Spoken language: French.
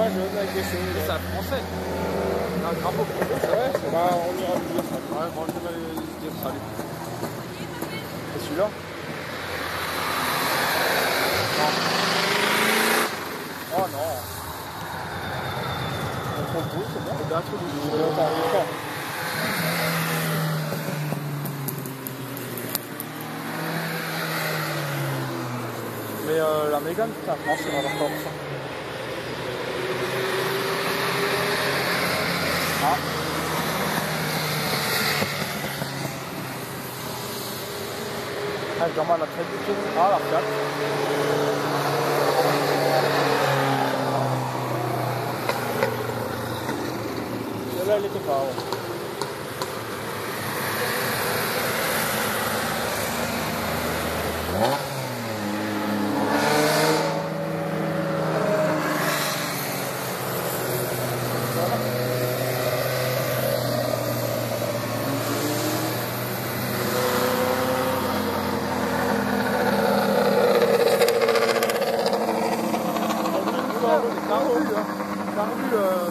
jaune avec des choses. C'est un français. Un drapeau français. Ouais, ça va, on ira lui dire ça. Ouais, bon, je vais lui dire salut. C'est celui-là? Non. Oh non. On prend le bout, c'est bon. C'est un truc de Mais la Mégane, c'est un français dans leur corps. Ah. Ah, je demande la très vite. Ah, la Fiat. Celle-là, elle était pas, ouais. T'as revu